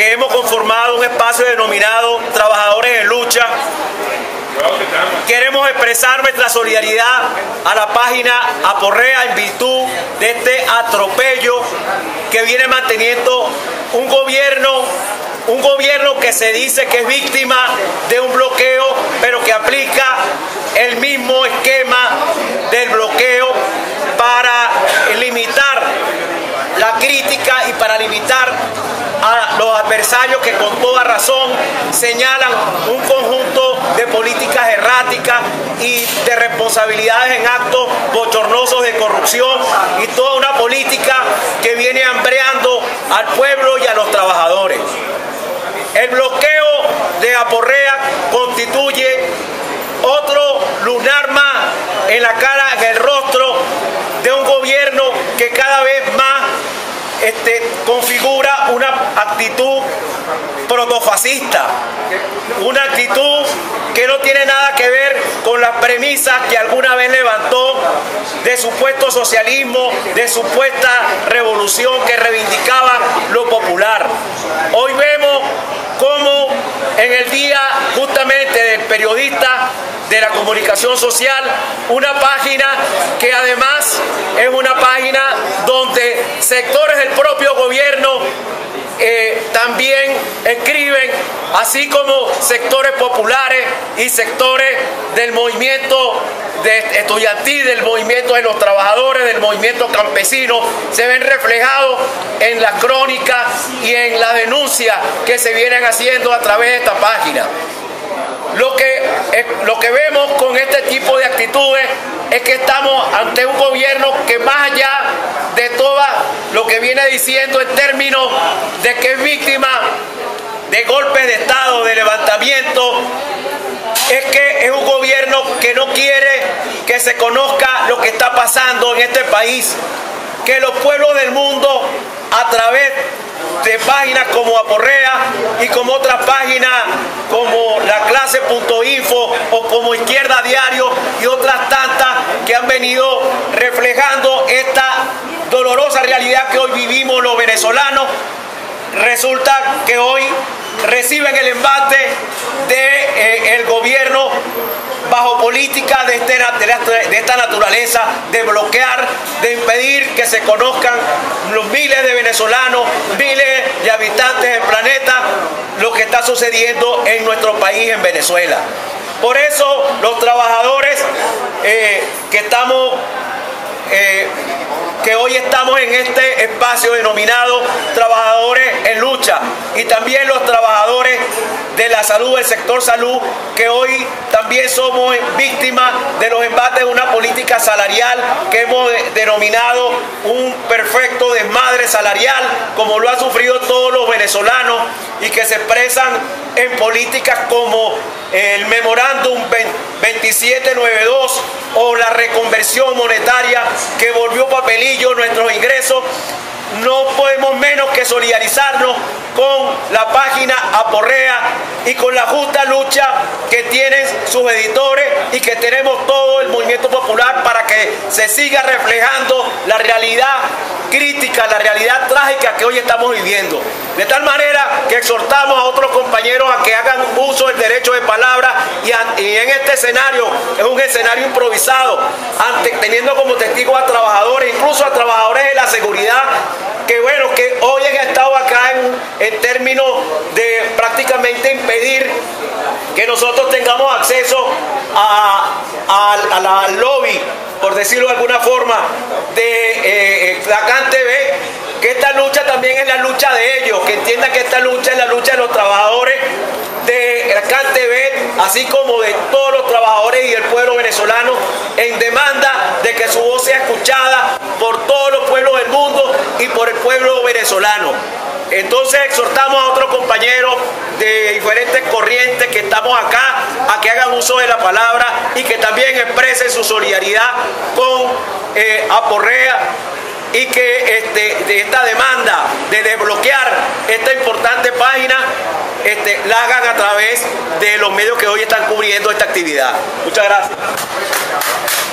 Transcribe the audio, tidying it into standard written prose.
que hemos conformado un espacio denominado Trabajadores en Lucha, queremos expresar nuestra solidaridad a la página Aporrea en virtud de este atropello que viene manteniendo un gobierno que se dice que es víctima de un bloqueo, pero que aplica el mismo esquema del bloqueo para limitar la crítica y para limitar a los adversarios que con toda razón señalan un conjunto de políticas erráticas y de responsabilidades en actos bochornosos de corrupción y toda una política que viene hambreando al pueblo y a los trabajadores. El bloqueo de Aporrea constituye otro lunar más en la cara, en el rostro de un gobierno que cada vez más configura una actitud protofascista, una actitud que no tiene nada que ver con las premisas que alguna vez levantó de supuesto socialismo, de supuesta revolución que reivindicaba lo popular. Hoy vemos cómo en el día justamente del periodista de la comunicación social, una página que además es una página donde sectores del propio gobierno también escriben, así como sectores populares y sectores del movimiento estudiantil, del movimiento de los trabajadores, del movimiento campesino, se ven reflejados en la crónica y en las denuncias que se vienen haciendo a través de esta página. Lo que vemos con este tipo de actitudes es que estamos ante un gobierno que, más allá de todo lo que viene diciendo en términos de que es víctima de golpes de Estado, de levantamiento, es que es un gobierno que no quiere que se conozca lo que está pasando en este país, que los pueblos del mundo, a través de páginas como Aporrea y como otras páginas como laclase.info o como Izquierda Diario y otras tantas que han venido reflejando esta dolorosa realidad que hoy vivimos los venezolanos, resulta que hoy reciben el embate del gobierno bajo política de esta naturaleza, de bloquear, de impedir que se conozcan los miles de venezolanos, miles de habitantes del planeta, lo que está sucediendo en nuestro país, en Venezuela. Por eso los trabajadores que hoy estamos en este espacio denominado Trabajadores en Lucha, y también los trabajadores de la salud, del sector salud, que hoy también somos víctimas de los embates de una política salarial que hemos denominado un perfecto desmadre salarial, como lo han sufrido todos los venezolanos, y que se expresan en políticas como el memorándum 2792 o la reconversión monetaria que volvió papelillo nuestros ingresos. No podemos menos que solidarizarnos con la página Aporrea y con la justa lucha que tienen sus editores y que tenemos todo el movimiento popular para que se siga reflejando la realidad crítica, la realidad trágica que hoy estamos viviendo. De tal manera que exhortamos a otros compañeros a que hagan uso del derecho de palabra y en este escenario, es un escenario improvisado, teniendo como testigos a trabajadores, incluso a trabajadores de la seguridad, que bueno, que hoy han estado acá en términos de prácticamente impedir que nosotros tengamos acceso al lobby, por decirlo de alguna forma, de Lacan TV, que esta lucha también es la lucha de ellos, que entiendan que esta lucha es la lucha de los trabajadores de Lacan TV, así como de todos los trabajadores y del pueblo venezolano, en demanda de que su voz sea escuchada por todos los pueblos del mundo y por el pueblo venezolano. Entonces exhortamos a otros compañeros de diferentes corrientes que estamos acá a que hagan uso de la palabra y que también expresen su solidaridad con Aporrea, y que de esta demanda de desbloquear esta importante página la hagan a través de los medios que hoy están cubriendo esta actividad. Muchas gracias.